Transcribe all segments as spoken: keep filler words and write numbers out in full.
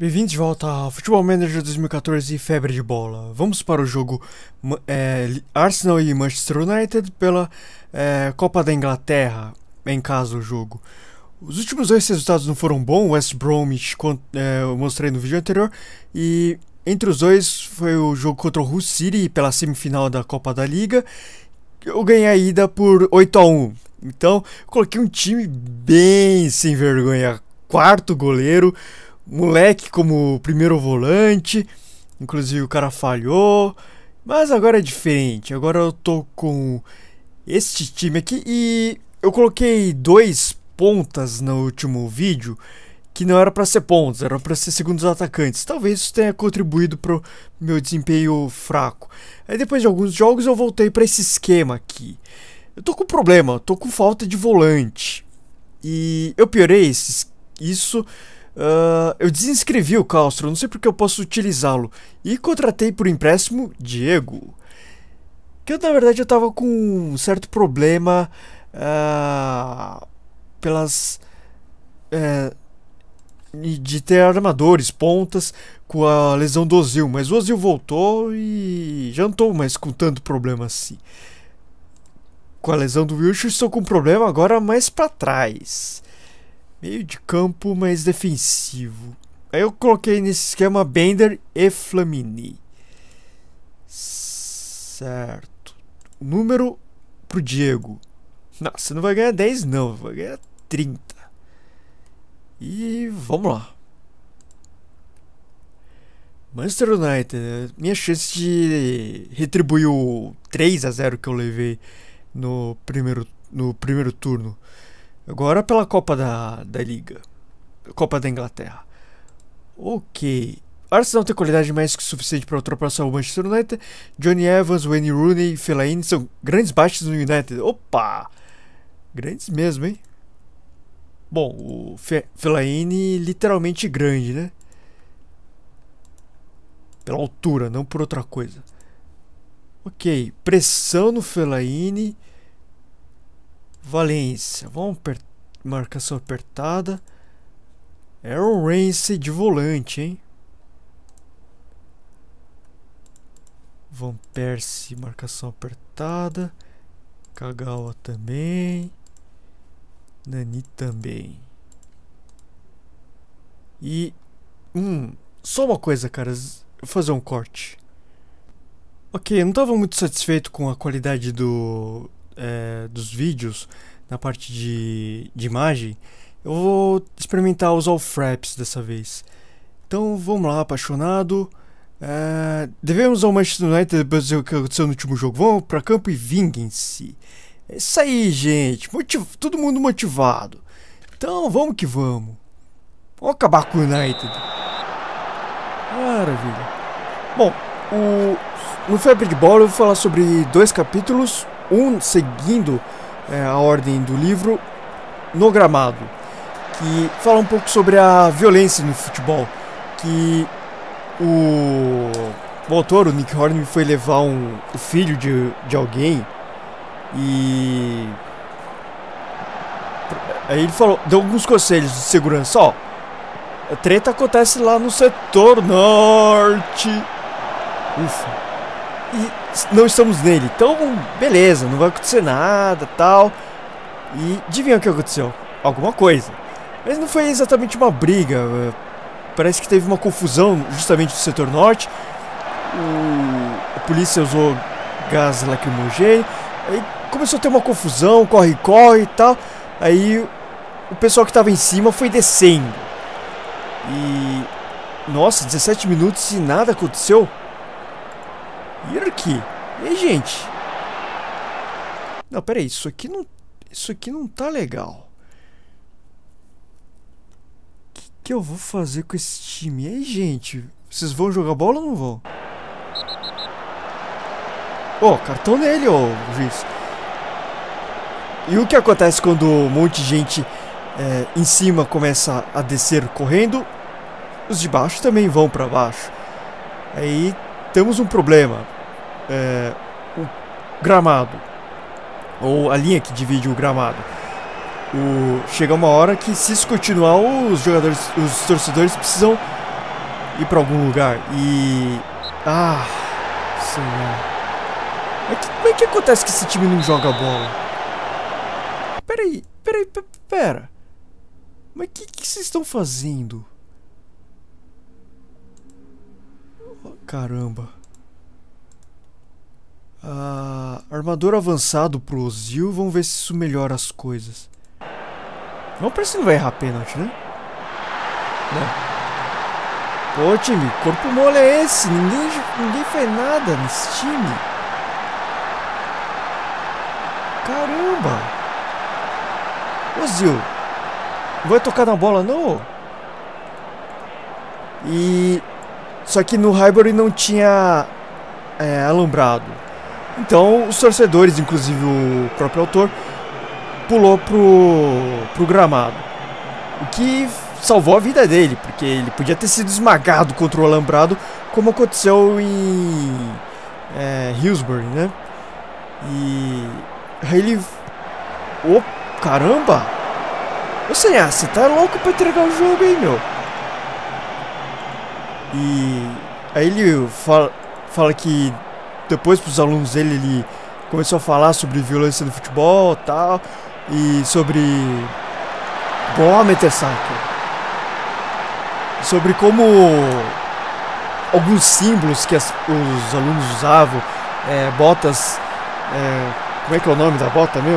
Bem-vindos de volta ao Futebol Manager dois mil e quatorze Febre de Bola. Vamos para o jogo é, Arsenal e Manchester United pela é, Copa da Inglaterra, em casa o jogo. Os últimos dois resultados não foram bons, West Bromwich é, eu mostrei no vídeo anterior, e entre os dois foi o jogo contra o Hull City pela semifinal da Copa da Liga. Eu ganhei a ida por oito a um, então coloquei um time bem sem vergonha, quarto goleiro, moleque como primeiro volante, inclusive o cara falhou, mas agora é diferente, agora eu tô com este time aqui e eu coloquei dois pontas no último vídeo que não era pra ser pontos, era pra ser segundos atacantes. Talvez isso tenha contribuído pro meu desempenho fraco. Aí depois de alguns jogos eu voltei pra esse esquema aqui. Eu tô com problema, eu tô com falta de volante. E eu piorei esse, isso, uh, eu desinscrevi o Castro, não sei porque eu posso utilizá-lo. E contratei por empréstimo Diego. Que eu, na verdade eu tava com um certo problema uh, pelas... Uh, de ter armadores, pontas, com a lesão do Ozil, mas o Ozil voltou e já não estou mais com tanto problema assim. Com a lesão do Wilshere estou com um problema agora mais para trás, meio de campo mais defensivo. Aí eu coloquei nesse esquema Bender e Flamini. Certo. Número pro Diego. Não, você não vai ganhar dez não, vai ganhar trinta. E vamos lá. Manchester United, minha chance de retribuir o três a zero que eu levei no primeiro, no primeiro turno. Agora pela Copa da, da Liga, Copa da Inglaterra. Ok. Arsenal tem qualidade mais que suficiente para ultrapassar o Manchester United. Johnny Evans, Wayne Rooney e Fellaini são grandes baixas no United. Opa! Grandes mesmo, hein? Bom, o Fe Fellaini literalmente grande, né? Pela altura, não por outra coisa. Ok, pressão no Fellaini. Valência, vamos per marcação apertada. Aaron Ramsey de volante, hein? Van Persie, marcação apertada. Kagawa também. Nani também. E hum, só uma coisa, caras, vou fazer um corte. Ok, eu não estava muito satisfeito com a qualidade do, é, dos vídeos na parte de, de imagem. Eu vou experimentar usar o Fraps dessa vez. Então vamos lá, apaixonado. É, devemos ao Manchester United depois do que aconteceu no último jogo. Vamos para campo e vinguem-se. É isso aí, gente. Motiv... Todo mundo motivado. Então, vamos que vamos. Vamos acabar com o United. Maravilha. Bom, o... no Febre de Bola eu vou falar sobre dois capítulos. Um seguindo é, a ordem do livro, No Gramado, que fala um pouco sobre a violência no futebol. Que o, o autor, o Nick Hornby, foi levar um... o filho de, de alguém. E aí ele falou, deu alguns conselhos de segurança. Ó, a treta acontece lá no setor norte. Ufa. E não estamos nele, então beleza, não vai acontecer nada, tal. E adivinha o que aconteceu? Alguma coisa. Mas não foi exatamente uma briga. Parece que teve uma confusão justamente no setor norte. O... a polícia usou gás lacrimogêneo. Aí começou a ter uma confusão, corre, corre e tal. Aí o pessoal que tava em cima foi descendo. E... nossa, dezessete minutos e nada aconteceu? Irk? E aí, gente? Não, pera aí, isso aqui não... Isso aqui não tá legal. O que, que eu vou fazer com esse time? E aí, gente? Vocês vão jogar bola ou não vão? Oh, cartão nele, ô oh, juiz. E o que acontece quando um monte de gente é, em cima começa a descer correndo? Os de baixo também vão pra baixo. Aí temos um problema. É, o gramado, ou a linha que divide o gramado. O, chega uma hora que, se isso continuar, os jogadores, os torcedores precisam ir pra algum lugar. E... Ah, senhor. Mas que, como é que acontece que esse time não joga bola? Peraí, peraí, pera. pera. Mas o que, que vocês estão fazendo? Oh, caramba. Ah, armador avançado pro Ozil. Vamos ver se isso melhora as coisas. Não parece que não vai errar pênalti, né? Não. Pô, time, corpo mole é esse? Ninguém, ninguém faz nada nesse time. Caramba. Ozil, não vai tocar na bola não? E... Só que no Highbury não tinha é, alambrado. Então os torcedores, inclusive o próprio autor, pulou pro, pro gramado. O que salvou a vida dele, porque ele podia ter sido esmagado contra o alambrado, como aconteceu em é, Hillsborough, né? E aí ele... Oh, caramba! Ô Senhor, você tá louco pra entregar o jogo aí, meu? E aí ele fala, fala que depois pros alunos dele ele começou a falar sobre violência no futebol e tal, e sobre... Boa, Mertesacker! Sobre como alguns símbolos que as, os alunos usavam, é, botas... É, como é que é o nome da bota, meu?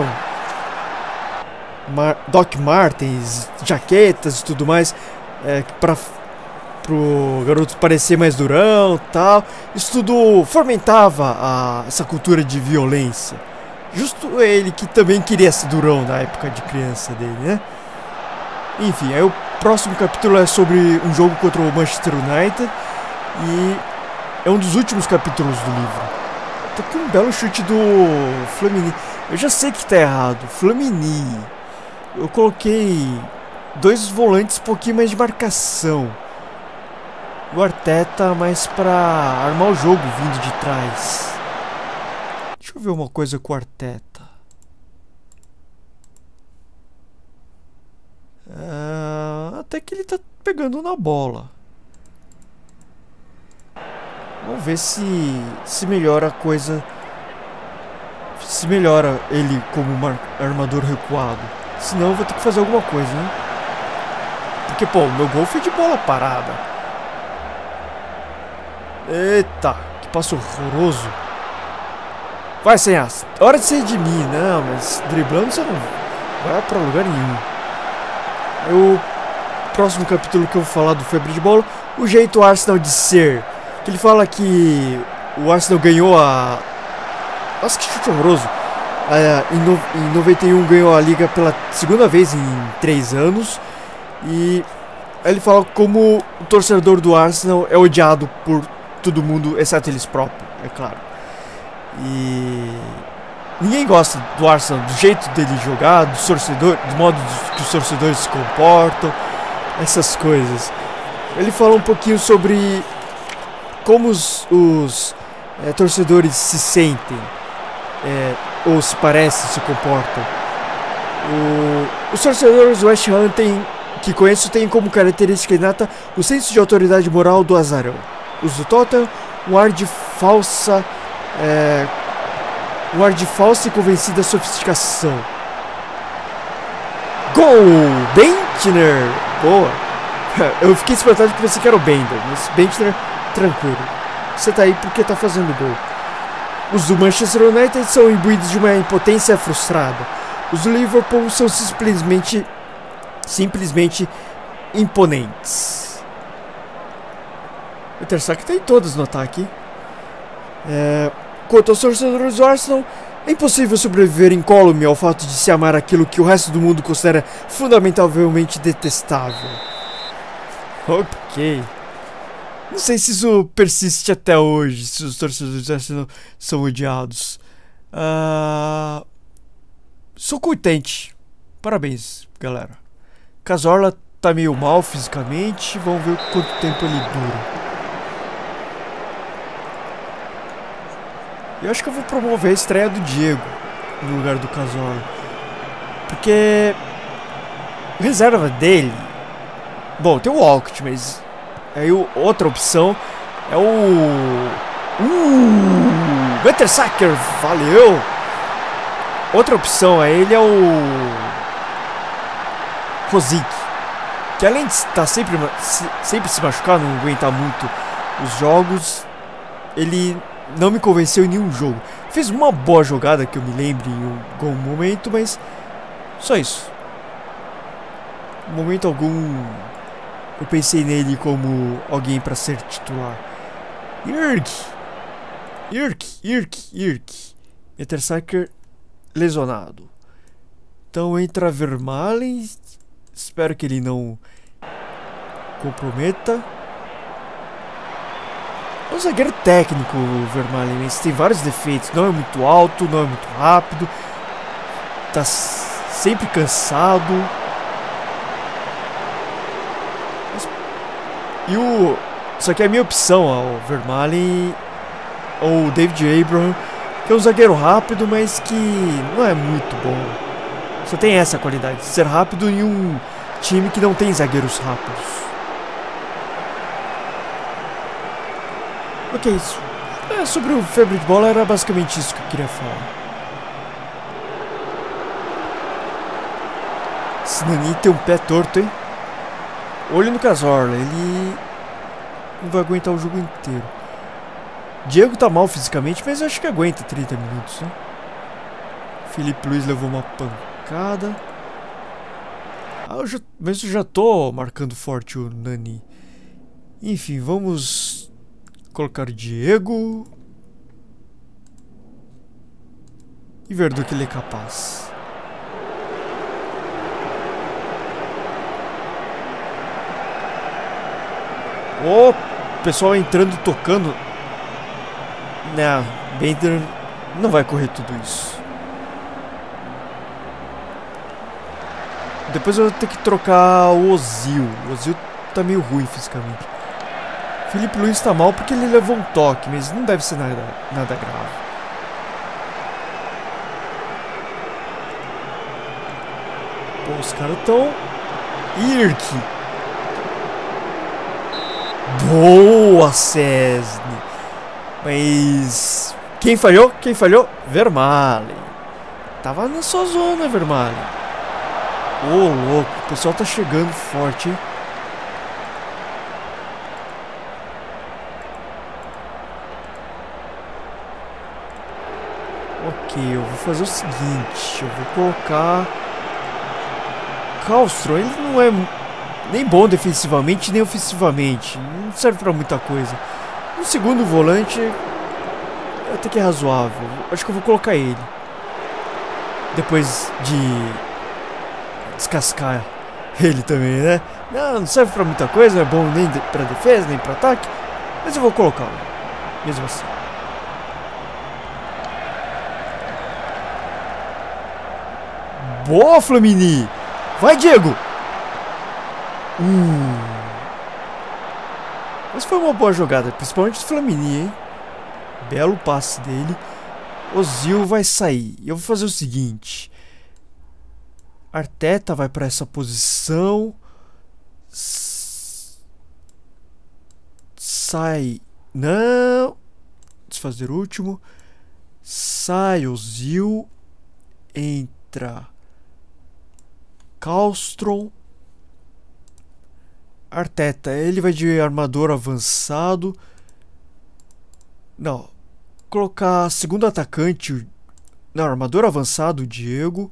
Mar Doc Martens, jaquetas e tudo mais, é, para pro garoto parecer mais durão e tal. Isso tudo fomentava a, essa cultura de violência. Justo ele que também queria ser durão na época de criança dele, né? Enfim, aí o próximo capítulo é sobre um jogo contra o Manchester United e é um dos últimos capítulos do livro. Tá aqui um belo chute do Flamini. Eu já sei que tá errado. Flamini. Eu coloquei dois volantes um pouquinho mais de marcação. O Arteta mais pra armar o jogo vindo de trás. Deixa eu ver uma coisa com o Arteta. Ah, até que ele tá pegando na bola. Vamos ver se se melhora a coisa. Se melhora ele como armador recuado. Senão eu vou ter que fazer alguma coisa, né? Porque, pô, o meu gol foi de bola parada. Eita, que passo horroroso. Vai, Senhas. Hora de ser de mim. Não, mas driblando você não vai pra lugar nenhum. O próximo capítulo que eu vou falar do Febre de Bola, o jeito Arsenal de ser. Que ele fala que o Arsenal ganhou a... Nossa, que chute horroroso. É, em, no, em noventa e um ganhou a Liga pela segunda vez em três anos. E ele fala como o torcedor do Arsenal é odiado por todo mundo, exceto eles próprios, é claro. E ninguém gosta do Arsenal, do jeito dele jogar, do torcedor, do modo que os torcedores se comportam, essas coisas. Ele fala um pouquinho sobre como os, os é, torcedores se sentem. É, ou se parecem, se comportam. O, os torcedores do West Ham tem, que conheço têm como característica inata o senso de autoridade moral do azarão. Os do Tottenham, um ar de falsa é, um ar de falsa e convencida sofisticação. Gol! Bentner! Boa! Eu fiquei espantado porque pensei que era o Bender, mas Bentner, tranquilo. Você tá aí porque tá fazendo gol. Os do Manchester United são imbuídos de uma impotência frustrada. Os do Liverpool são simplesmente simplesmente imponentes. O Tersac tá em todos no ataque. É, quanto aos torcedores do Arsenal, é impossível sobreviver incólume ao fato de se amar aquilo que o resto do mundo considera fundamentalmente detestável. Ok. Não sei se isso persiste até hoje, se os torcedores do Arsenal são odiados. Uh, sou contente. Parabéns, galera. Cazorla tá meio mal fisicamente. Vamos ver quanto tempo ele dura. Eu acho que eu vou promover a estreia do Diego no lugar do Cazorla. Porque a reserva dele... Bom, tem o Walcott, mas... Aí o, outra opção é o... Uh! Mertesacker, valeu! Outra opção é ele é o... Rosick, que além de estar sempre, sempre se machucar, não aguentar muito os jogos, ele não me convenceu em nenhum jogo. Fez uma boa jogada que eu me lembre em algum momento, mas só isso. Em momento algum eu pensei nele como alguém para ser titular. Irk! Irk, Irk, Irk. Mertesacker lesionado. Então entra Vermaelen. Espero que ele não comprometa. É um zagueiro técnico, o Vermaelen, mas tem vários defeitos. Não é muito alto, não é muito rápido. Tá sempre cansado. E o... Só que a minha opção, ó, o Vermaelen ou o David Abraham, que é um zagueiro rápido, mas que não é muito bom. Só tem essa qualidade, ser rápido em um time que não tem zagueiros rápidos. Ok, isso. É, sobre o Febre de Bola era basicamente isso que eu queria falar. Esse Nani tem um pé torto, hein? Olho no Cazorla, ele não vai aguentar o jogo inteiro. Diego tá mal fisicamente, mas eu acho que aguenta trinta minutos, né? Felipe Luiz levou uma pancada. Ah, eu já, mas eu já tô marcando forte o Nani. Enfim, vamos colocar Diego e ver do que ele é capaz. O pessoal entrando e tocando. Não, Bender não vai correr tudo isso. Depois eu vou ter que trocar o Ozil. O Ozil tá meio ruim fisicamente. Felipe Luiz tá mal porque ele levou um toque, mas não deve ser nada, nada grave. Pô, os caras tão... Irk! Boa, Cesny! Mas... Quem falhou? Quem falhou? Vermaelen. Tava na sua zona, Vermaelen. Ô, oh, louco. O pessoal tá chegando forte, hein? Ok, eu vou fazer o seguinte. Eu vou colocar... Castro, ele não é nem bom defensivamente, nem ofensivamente. Não serve pra muita coisa. No segundo volante... até que é razoável. Acho que eu vou colocar ele. Depois de descascar ele também, né? Não, não serve pra muita coisa, não é bom nem de, pra defesa, nem pra ataque. Mas eu vou colocá-lo. Mesmo assim. Boa, Flamini! Vai, Diego! Uh. Mas foi uma boa jogada, principalmente do Flamini, hein? Belo passe dele. Ozil vai sair. Eu vou fazer o seguinte. Arteta vai para essa posição. Sai. Não. Desfazer o último. Sai Ozil. Entra Castro. Arteta. Ele vai de armador avançado. Não. Colocar segundo atacante, não, armador avançado, o Diego.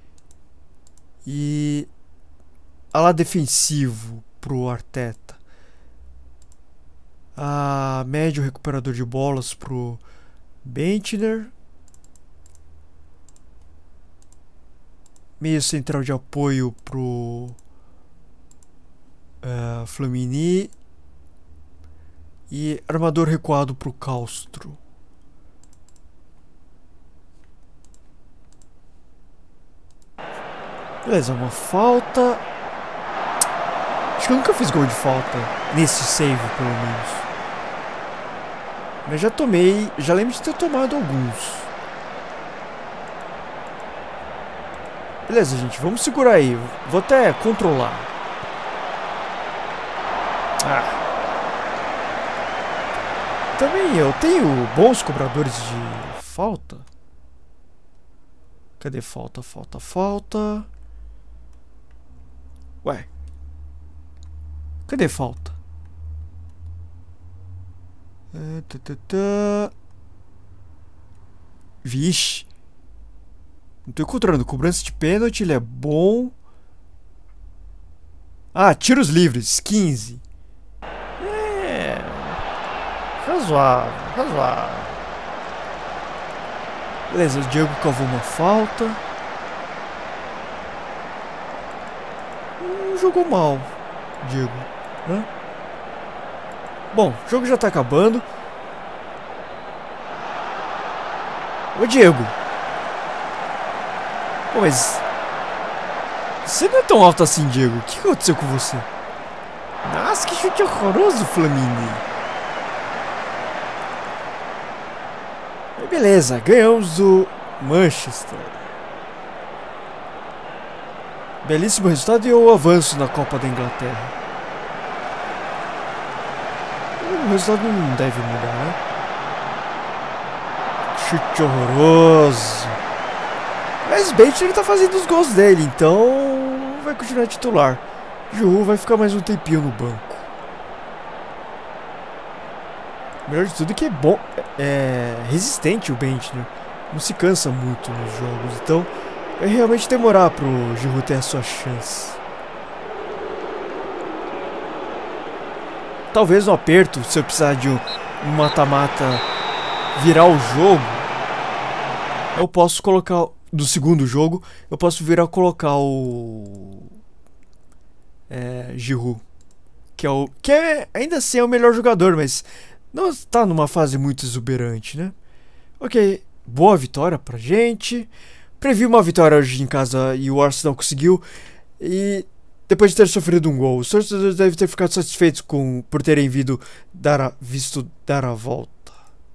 E ala defensivo pro Arteta. A médio recuperador de bolas pro Bentner. Meio central de apoio pro uh, Flamini. E armador recuado pro Castro. Beleza, uma falta. Acho que eu nunca fiz gol de falta nesse save, pelo menos. Mas já tomei, já lembro de ter tomado alguns. Beleza, gente, vamos segurar aí. Vou até controlar. Ah, também eu tenho bons cobradores de falta. Cadê falta, falta, falta? Ué. Cadê falta? É, tá, tá, tá. Vixe. Não tô encontrando. Cobrança de pênalti, ele é bom. Ah, tiros livres, quinze. É. Razoável, razoável. Beleza, o Diego cavou uma falta. Não jogou mal, Diego, né? Bom, o jogo já tá acabando. Ô Diego. Pô, mas você não é tão alto assim, Diego. O que aconteceu com você? Nossa, que chute horroroso, Flamini. Beleza, ganhamos do Manchester. Belíssimo resultado e eu avanço na Copa da Inglaterra. O resultado não deve mudar, né? Chute horroroso. Mas Bate ele tá fazendo os gols dele, então vai continuar titular. Giroud vai ficar mais um tempinho no banco. Melhor de tudo é que é bom, é resistente o Bentner, não se cansa muito nos jogos, então vai realmente demorar pro Giroud ter a sua chance. Talvez no aperto, se eu precisar de um mata-mata virar o jogo, eu posso colocar, do segundo jogo, eu posso virar colocar o é, Giroud, que é o que é, ainda assim é o melhor jogador, mas não está numa fase muito exuberante, né? Ok, boa vitória pra gente. Previ uma vitória hoje em casa e o Arsenal conseguiu. E depois de ter sofrido um gol, os torcedores devem ter ficado satisfeitos com, por terem vindo dar a, visto dar a volta.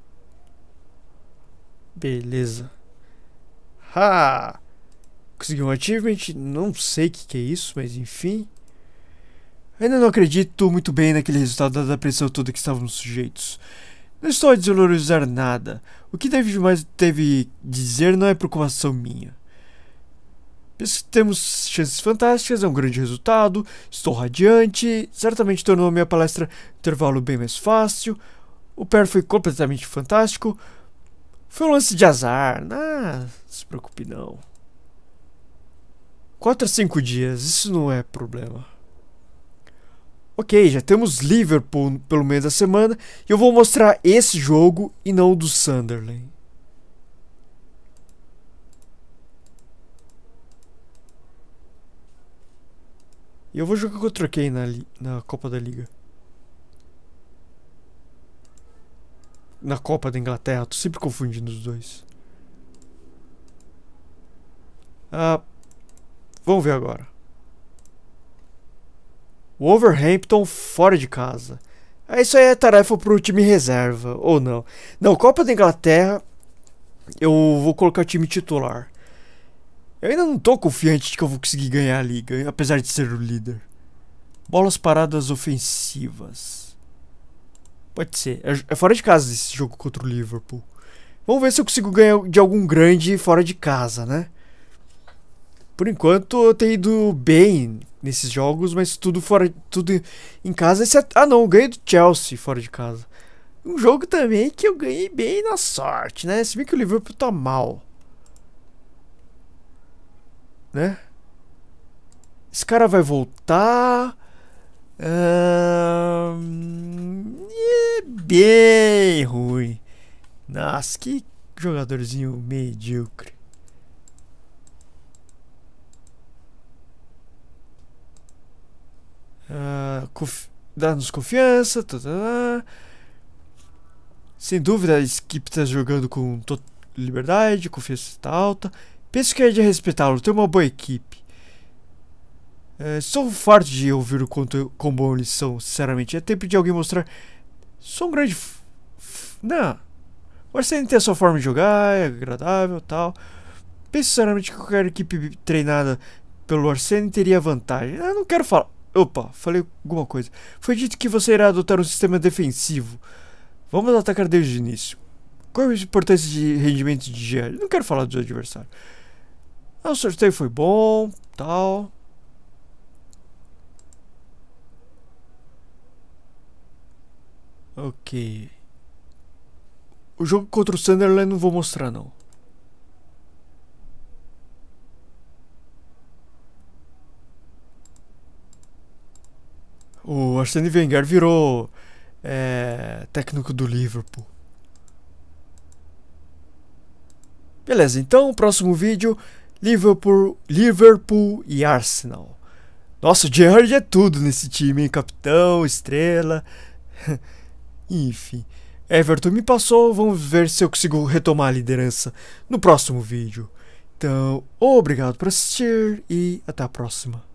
Beleza. Ha! Consegui um achievement, não sei o que, que é isso, mas enfim. Ainda não acredito muito bem naquele resultado da pressão toda que estávamos sujeitos. Não estou a desvalorizar nada. O que David mais teve dizer não é preocupação minha. Penso que temos chances fantásticas, é um grande resultado, estou radiante, certamente tornou a minha palestra intervalo bem mais fácil. O pair foi completamente fantástico. Foi um lance de azar, ah, não se preocupe não. quatro a cinco dias, isso não é problema. Ok, já temos Liverpool pelo meio da semana e eu vou mostrar esse jogo e não o do Sunderland. E eu vou jogar contra quem na, na Copa da Liga? Na Copa da Inglaterra, tô sempre confundindo os dois. Ah, vamos ver agora. Wolverhampton fora de casa. Ah, isso aí é tarefa pro time reserva, ou não. Não, Copa da Inglaterra, eu vou colocar o time titular. Eu ainda não tô confiante de que eu vou conseguir ganhar a liga, apesar de ser o líder. Bolas paradas ofensivas. Pode ser. É fora de casa esse jogo contra o Liverpool. Vamos ver se eu consigo ganhar de algum grande fora de casa, né? Por enquanto eu tenho ido bem nesses jogos, mas tudo fora, tudo em casa. Esse é, ah não, eu ganhei do Chelsea fora de casa. Um jogo também que eu ganhei bem na sorte, né? Se bem que o Liverpool tá mal, né? Esse cara vai voltar. Hum, é bem ruim. Nossa, que jogadorzinho medíocre. Uh, Dá-nos confiança. Tá, tá, tá. Sem dúvida, a equipe está jogando com liberdade, confiança está alta. Penso que é de respeitá-lo, tem uma boa equipe. Uh, sou farto de ouvir o quanto quão bom eles são, sinceramente. É tempo de alguém mostrar. Sou um grande. F... F... Não. O Arsenal tem a sua forma de jogar, é agradável e tal. Penso sinceramente que qualquer equipe treinada pelo Arsenal teria vantagem. Eu não quero falar. Opa, falei alguma coisa. Foi dito que você irá adotar um sistema defensivo. Vamos atacar desde o início. Qual é a importância de rendimento de diário? Não quero falar do adversário. Ah, o sorteio foi bom, tal. Ok. O jogo contra o Sunderland não vou mostrar, não. O Arsene Wenger virou é, técnico do Liverpool. Beleza, então o próximo vídeo, Liverpool, Liverpool e Arsenal. Nossa, o Gerrard é tudo nesse time, hein? Capitão, estrela. Enfim. Everton me passou, vamos ver se eu consigo retomar a liderança no próximo vídeo. Então, obrigado por assistir e até a próxima.